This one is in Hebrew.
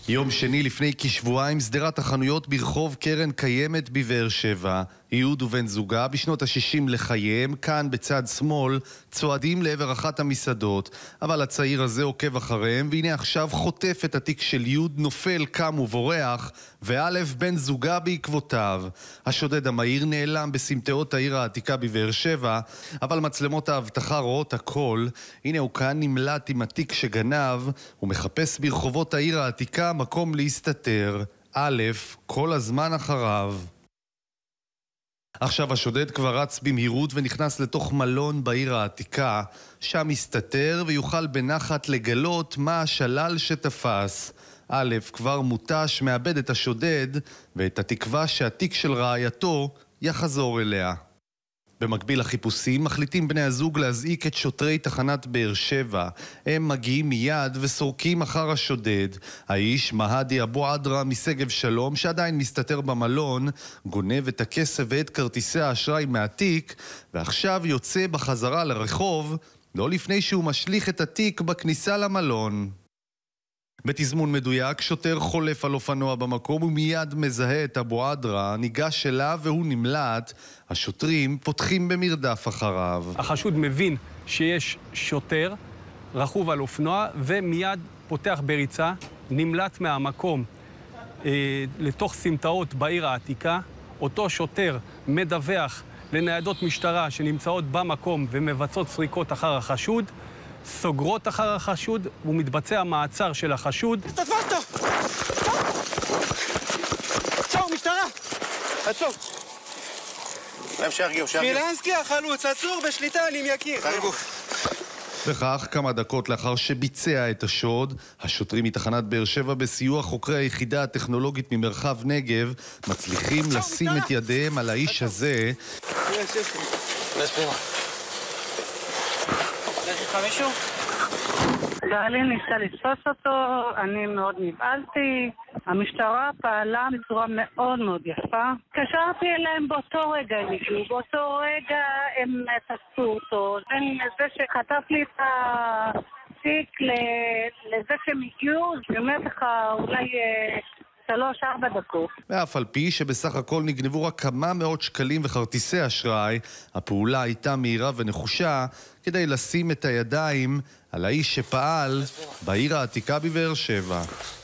יום שני לפני כשבועיים סדרת החנויות ברחוב קרן קיימת בבאר שבע. יהוד ובן זוגה בשנות ה-60 לחייהם, כאן בצד שמאל, צועדים לעבר אחת המסעדות. אבל הצעיר הזה עוקב אחריהם, והנה עכשיו חוטף את התיק של יהוד, נופל, קם ובורח, ואלף בן זוגה בעקבותיו. השודד המהיר נעלם בסמטאות העיר העתיקה בבאר שבע, אבל מצלמות האבטחה רואות הכל. הנה הוא כאן נמלט עם התיק שגנב, ומחפש ברחובות העיר העתיקה מקום להסתתר. א', כל הזמן אחריו. עכשיו השודד כבר רץ במהירות ונכנס לתוך מלון בעיר העתיקה, שם מסתתר ויוכל בנחת לגלות מה השלל שתפס. א', כבר מוטש, מאבד את השודד ואת התקווה שהתיק של רעייתו יחזור אליה. במקביל לחיפושים מחליטים בני הזוג להזעיק את שוטרי תחנת באר שבע. הם מגיעים מיד וסורקים אחר השודד. האיש, מהדי אבו עדרה משגב שלום, שעדיין מסתתר במלון, גונב את הכסף ואת כרטיסי האשראי מהתיק, ועכשיו יוצא בחזרה לרחוב, לא לפני שהוא משליך את התיק בכניסה למלון. בתזמון מדויק, שוטר חולף על אופנוע במקום ומיד מזהה את אבו עדרה, ניגש אליו והוא נמלט. השוטרים פותחים במרדף אחריו. החשוד מבין שיש שוטר רכוב על אופנוע ומיד פותח בריצה, נמלט מהמקום לתוך סמטאות בעיר העתיקה. אותו שוטר מדווח לניידות משטרה שנמצאות במקום ומבצעות סריקות אחר החשוד, סוגרות אחר החשוד ומתבצע מעצר של החשוד. תתפסת! עצור, משטרה! עצור! פילנסקי החלוץ, עצור בשליטה, אני יקיר. וכך, כמה דקות לאחר שביצע את השוד, השוטרים מתחנת באר שבע בסיוע חוקרי היחידה הטכנולוגית ממרחב נגב מצליחים לשים את ידיהם על האיש הזה. מישהו? בעלי ניסה לתפוס אותו, אני מאוד נבהלתי. המשטרה פעלה בצורה מאוד מאוד יפה. התקשרתי אליהם באותו רגע, באותו רגע הם תפסו אותו. זה שחטף לי את התיק לזה שהם הגיעו, זה באמת לך אולי 3-4 דקות. ואף על פי שבסך הכל נגנבו רק כמה מאות שקלים וכרטיסי אשראי, הפעולה הייתה מהירה ונחושה כדי לשים את הידיים על האיש שפעל בעיר העתיקה בבאר שבע.